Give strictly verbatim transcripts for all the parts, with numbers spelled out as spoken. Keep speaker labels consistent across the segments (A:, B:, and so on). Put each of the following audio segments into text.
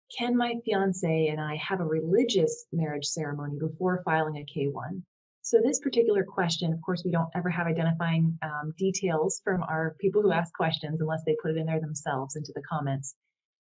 A: Can my fiance and I have a religious marriage ceremony before filing a K one? So this particular question, of course, we don't ever have identifying um, details from our people who ask questions unless they put it in there themselves into the comments.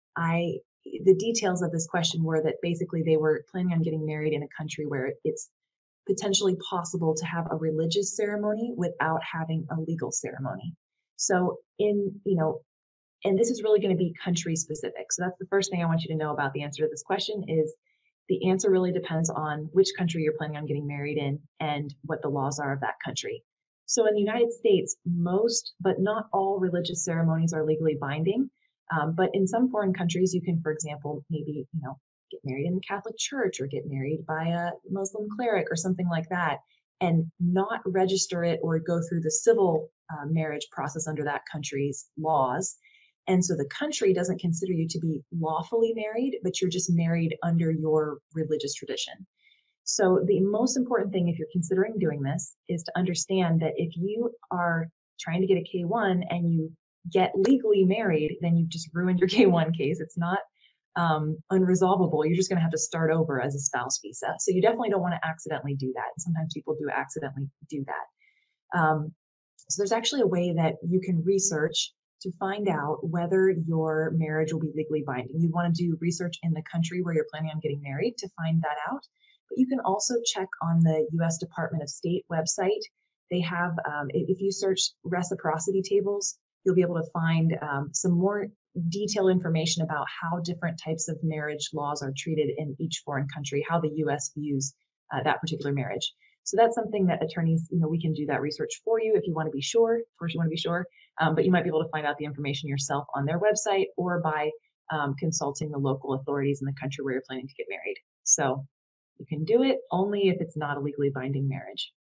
A: I the details of this question were that basically they were planning on getting married in a country where it's potentially possible to have a religious ceremony without having a legal ceremony. So in, you know, and this is really going to be country specific. So that's the first thing I want you to know about the answer to this question is the answer really depends on which country you're planning on getting married in and what the laws are of that country. So in the United States, most, but not all religious ceremonies are legally binding. Um, but in some foreign countries, you can, for example, maybe, you know, get married in the Catholic Church or get married by a Muslim cleric or something like that and not register it or go through the civil uh, marriage process under that country's laws, and so the country doesn't consider you to be lawfully married, but you're just married under your religious tradition. So the most important thing if you're considering doing this is to understand that if you are trying to get a K one and you get legally married, then you've just ruined your K one case. It's not um, unresolvable. You're just going to have to start over as a spouse visa. So you definitely don't want to accidentally do that. And sometimes people do accidentally do that. Um, so there's actually a way that you can research to find out whether your marriage will be legally binding. You want to do research in the country where you're planning on getting married to find that out. But you can also check on the U S Department of State website. They have, um, if you search reciprocity tables, you'll be able to find um, some more detailed information about how different types of marriage laws are treated in each foreign country, how the U S views uh, that particular marriage. So that's something that attorneys, you know, we can do that research for you if you want to be sure. Of course, you want to be sure, um, but you might be able to find out the information yourself on their website or by um, consulting the local authorities in the country where you're planning to get married. So you can do it only if it's not a legally binding marriage.